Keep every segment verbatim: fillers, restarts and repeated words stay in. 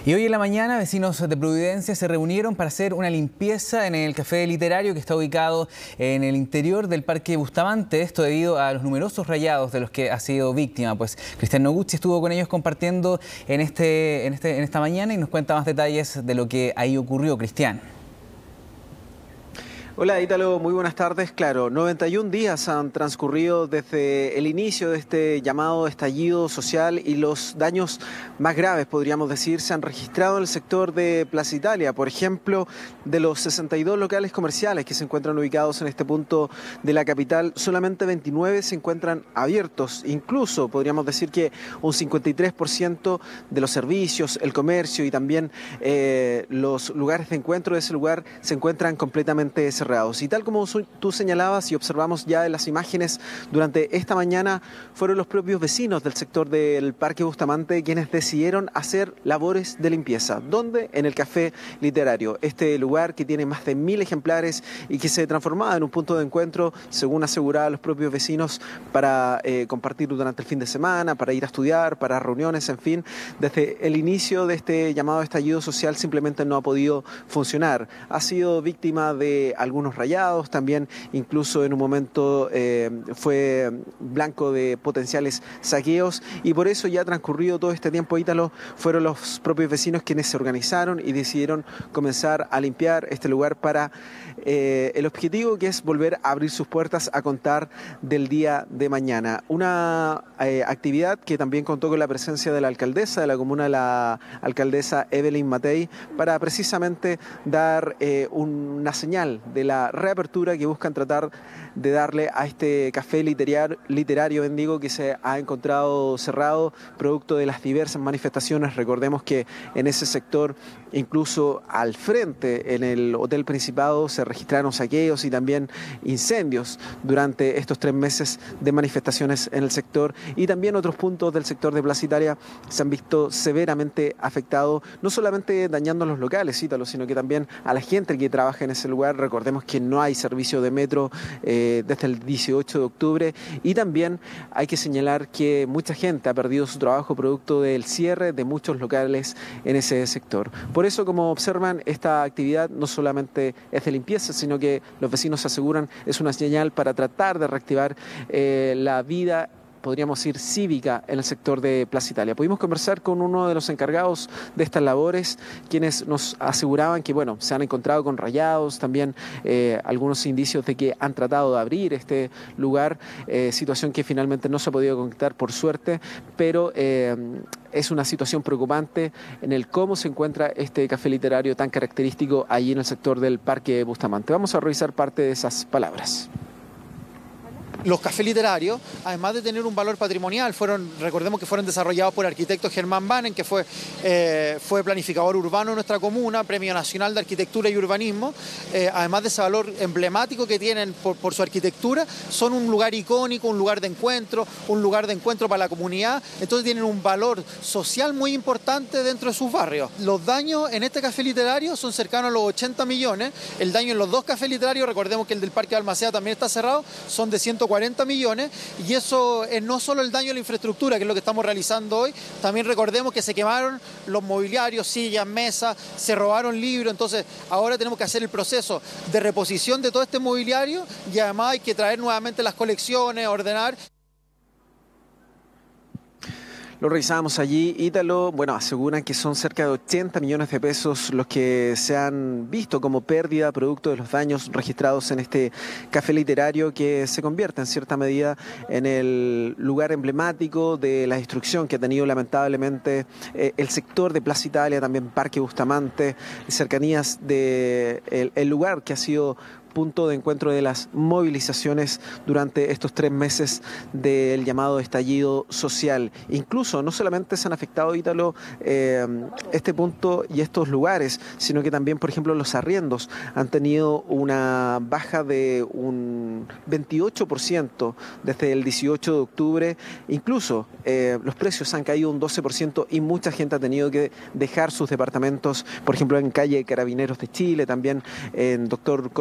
Y hoy en la mañana, vecinos de Providencia se reunieron para hacer una limpieza en el café literario que está ubicado en el interior del Parque Bustamante. Esto debido a los numerosos rayados de los que ha sido víctima. Pues Cristian Noguchi estuvo con ellos compartiendo en, este, en, este, en esta mañana y nos cuenta más detalles de lo que ahí ocurrió. Cristian. Hola Ítalo, muy buenas tardes. Claro, noventa y un días han transcurrido desde el inicio de este llamado estallido social y los daños más graves, podríamos decir, se han registrado en el sector de Plaza Italia. Por ejemplo, de los sesenta y dos locales comerciales que se encuentran ubicados en este punto de la capital, solamente veintinueve se encuentran abiertos. Incluso podríamos decir que un cincuenta y tres por ciento de los servicios, el comercio y también eh, los lugares de encuentro de ese lugar se encuentran completamente cerrados. Y tal como tú señalabas y observamos ya en las imágenes durante esta mañana, fueron los propios vecinos del sector del Parque Bustamante quienes decidieron hacer labores de limpieza. ¿Dónde? En el Café Literario, este lugar que tiene más de mil ejemplares y que se transformaba en un punto de encuentro, según aseguraban los propios vecinos, para eh, compartir durante el fin de semana, para ir a estudiar, para reuniones, en fin. Desde el inicio de este llamado estallido social simplemente no ha podido funcionar. Ha sido víctima de algunos algunos rayados, también incluso en un momento eh, fue blanco de potenciales saqueos y por eso ya transcurrido todo este tiempo, Ítalo, fueron los propios vecinos quienes se organizaron y decidieron comenzar a limpiar este lugar para eh, el objetivo que es volver a abrir sus puertas a contar del día de mañana. Una eh, actividad que también contó con la presencia de la alcaldesa de la comuna, la alcaldesa Evelyn Matei, para precisamente dar eh, una señal de la reapertura que buscan tratar de darle a este café literario, literario Bendigo, que se ha encontrado cerrado producto de las diversas manifestaciones. Recordemos que en ese sector, incluso al frente, en el Hotel Principado, se registraron saqueos y también incendios durante estos tres meses de manifestaciones en el sector, y también otros puntos del sector de Plaza Italia se han visto severamente afectados, no solamente dañando los locales, Ítalo, sino que también a la gente que trabaja en ese lugar. Recordemos que no hay servicio de metro eh, desde el dieciocho de octubre y también hay que señalar que mucha gente ha perdido su trabajo producto del cierre de muchos locales en ese sector. Por eso, como observan, esta actividad no solamente es de limpieza, sino que los vecinos aseguran es una señal para tratar de reactivar eh, la vida, podríamos decir, cívica en el sector de Plaza Italia. Pudimos conversar con uno de los encargados de estas labores, quienes nos aseguraban que, bueno, se han encontrado con rayados, también eh, algunos indicios de que han tratado de abrir este lugar, eh, situación que finalmente no se ha podido concretar por suerte, pero eh, es una situación preocupante en el cómo se encuentra este café literario tan característico allí en el sector del Parque Bustamante. Vamos a revisar parte de esas palabras. Los cafés literarios, además de tener un valor patrimonial, fueron, recordemos que fueron desarrollados por el arquitecto Germán Banen, que fue, eh, fue planificador urbano de nuestra comuna, Premio Nacional de Arquitectura y Urbanismo. Eh, además de ese valor emblemático que tienen por, por su arquitectura, son un lugar icónico, un lugar de encuentro, un lugar de encuentro para la comunidad. Entonces tienen un valor social muy importante dentro de sus barrios. Los daños en este café literario son cercanos a los ochenta millones. El daño en los dos cafés literarios, recordemos que el del Parque Balmaceda también está cerrado, son de ciento cuarenta millones, y eso es no solo el daño a la infraestructura, que es lo que estamos realizando hoy, también recordemos que se quemaron los mobiliarios, sillas, mesas, se robaron libros. Entonces ahora tenemos que hacer el proceso de reposición de todo este mobiliario y además hay que traer nuevamente las colecciones, ordenar. Lo revisamos allí, Ítalo. Bueno, aseguran que son cerca de ochenta millones de pesos los que se han visto como pérdida producto de los daños registrados en este café literario, que se convierte en cierta medida en el lugar emblemático de la destrucción que ha tenido lamentablemente eh, el sector de Plaza Italia, también Parque Bustamante, cercanías del de el lugar que ha sido punto de encuentro de las movilizaciones durante estos tres meses del llamado estallido social. Incluso no solamente se han afectado, Ítalo, eh, este punto y estos lugares, sino que también, por ejemplo, los arriendos han tenido una baja de un veintiocho por ciento desde el dieciocho de octubre. Incluso eh, los precios han caído un doce por ciento y mucha gente ha tenido que dejar sus departamentos, por ejemplo, en calle Carabineros de Chile, también en Doctor Corbalán,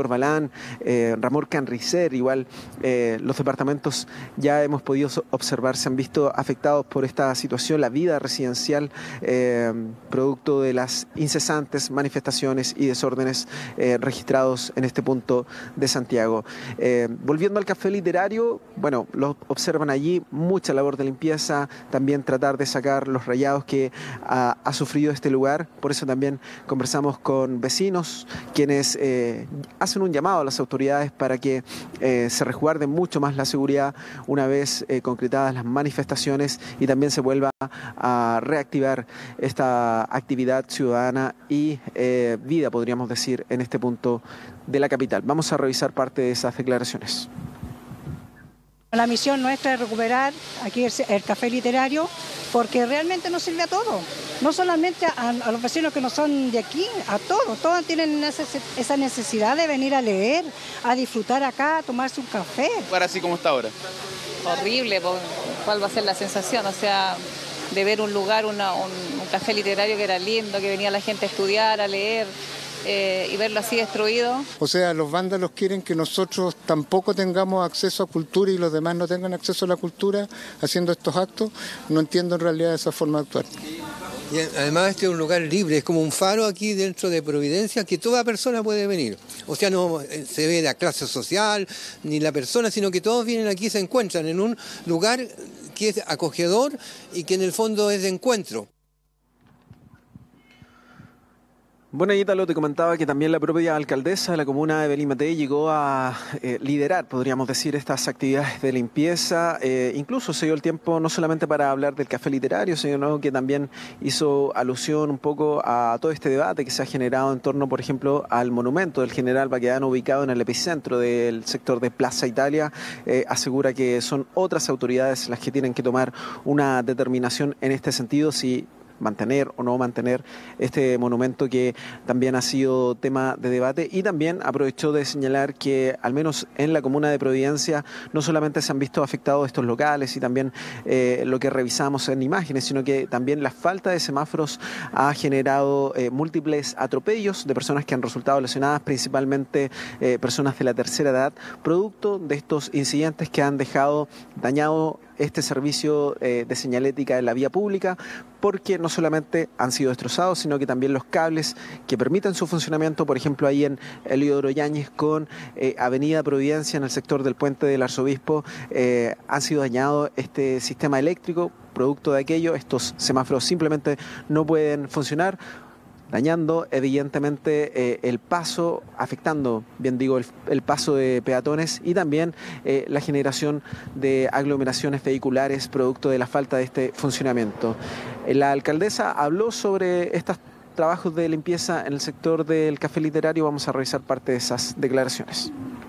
Cristian eh, Ramón Canricer, igual eh, los departamentos ya hemos podido observar, se han visto afectados por esta situación, la vida residencial, eh, producto de las incesantes manifestaciones y desórdenes eh, registrados en este punto de Santiago. Eh, volviendo al café literario, bueno, lo observan allí, mucha labor de limpieza, también tratar de sacar los rayados que ha, ha sufrido este lugar. Por eso también conversamos con vecinos, quienes eh, hacen un llamado a las autoridades para que eh, se resguarde mucho más la seguridad una vez eh, concretadas las manifestaciones y también se vuelva a reactivar esta actividad ciudadana y eh, vida, podríamos decir, en este punto de la capital. Vamos a revisar parte de esas declaraciones. La misión nuestra es recuperar aquí el, el café literario porque realmente nos sirve a todos, no solamente a, a los vecinos que no son de aquí, a todos, todos tienen esa necesidad de venir a leer, a disfrutar acá, a tomarse un café. Para así como está ahora. Horrible, ¿cuál va a ser la sensación? O sea, de ver un lugar, una, un, un café literario que era lindo, que venía la gente a estudiar, a leer. Eh, y verlo así destruido. O sea, los vándalos quieren que nosotros tampoco tengamos acceso a cultura y los demás no tengan acceso a la cultura haciendo estos actos. No entiendo en realidad esa forma de actuar. Y además este es un lugar libre, es como un faro aquí dentro de Providencia que toda persona puede venir. O sea, no se ve la clase social ni la persona, sino que todos vienen aquí y se encuentran en un lugar que es acogedor y que en el fondo es de encuentro. Bueno, Ítalo, te comentaba que también la propia alcaldesa de la comuna, Evelyn Matei, llegó a eh, liderar, podríamos decir, estas actividades de limpieza. Eh, incluso se dio el tiempo no solamente para hablar del café literario, sino que también hizo alusión un poco a todo este debate que se ha generado en torno, por ejemplo, al monumento del general Baquedano ubicado en el epicentro del sector de Plaza Italia. Eh, asegura que son otras autoridades las que tienen que tomar una determinación en este sentido, si mantener o no mantener este monumento que también ha sido tema de debate, y también aprovechó de señalar que al menos en la comuna de Providencia no solamente se han visto afectados estos locales y también eh, lo que revisamos en imágenes, sino que también la falta de semáforos ha generado eh, múltiples atropellos de personas que han resultado lesionadas, principalmente eh, personas de la tercera edad, producto de estos incidentes que han dejado dañado este servicio eh, de señalética en la vía pública, porque no solamente han sido destrozados, sino que también los cables que permiten su funcionamiento, por ejemplo ahí en Eliodoro Yáñez con eh, Avenida Providencia en el sector del Puente del Arzobispo, eh, han sido dañados este sistema eléctrico. Producto de aquello, estos semáforos simplemente no pueden funcionar, dañando evidentemente eh, el paso, afectando, bien digo, el, el paso de peatones y también eh, la generación de aglomeraciones vehiculares producto de la falta de este funcionamiento. La alcaldesa habló sobre estos trabajos de limpieza en el sector del café literario. Vamos a revisar parte de esas declaraciones.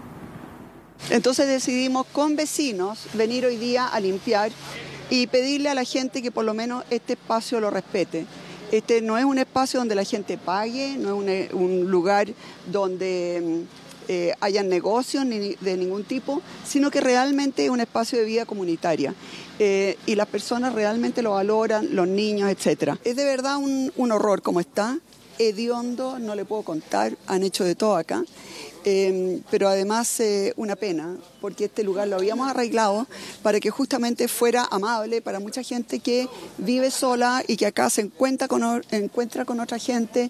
Entonces decidimos con vecinos venir hoy día a limpiar y pedirle a la gente que por lo menos este espacio lo respete. Este no es un espacio donde la gente pague, no es un, un lugar donde eh, hayan negocios ni de ningún tipo, sino que realmente es un espacio de vida comunitaria. Eh, y las personas realmente lo valoran, los niños, etcétera. Es de verdad un, un horror como está, hediondo, no le puedo contar, han hecho de todo acá. Eh, pero además eh, una pena, porque este lugar lo habíamos arreglado para que justamente fuera amable para mucha gente que vive sola y que acá se encuentra con, encuentra con otra gente.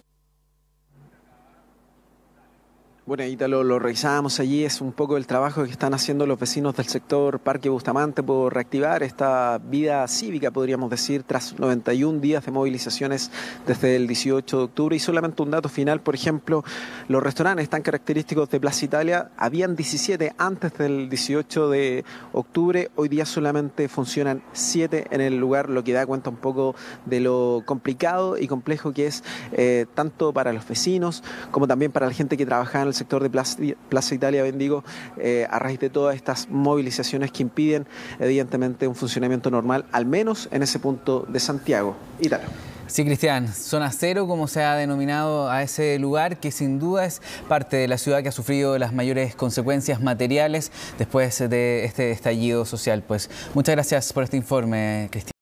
Bueno, Ítalo, lo revisábamos allí, es un poco el trabajo que están haciendo los vecinos del sector Parque Bustamante por reactivar esta vida cívica, podríamos decir, tras noventa y un días de movilizaciones desde el dieciocho de octubre. Y solamente un dato final, por ejemplo, los restaurantes tan característicos de Plaza Italia, habían diecisiete antes del dieciocho de octubre, hoy día solamente funcionan siete en el lugar, lo que da cuenta un poco de lo complicado y complejo que es eh, tanto para los vecinos como también para la gente que trabaja en el sector de Plaza, Plaza Italia, bendigo, eh, a raíz de todas estas movilizaciones que impiden evidentemente un funcionamiento normal, al menos en ese punto de Santiago. Ítalo. Sí, Cristian, zona cero, como se ha denominado a ese lugar, que sin duda es parte de la ciudad que ha sufrido las mayores consecuencias materiales después de este estallido social. Pues muchas gracias por este informe, Cristian.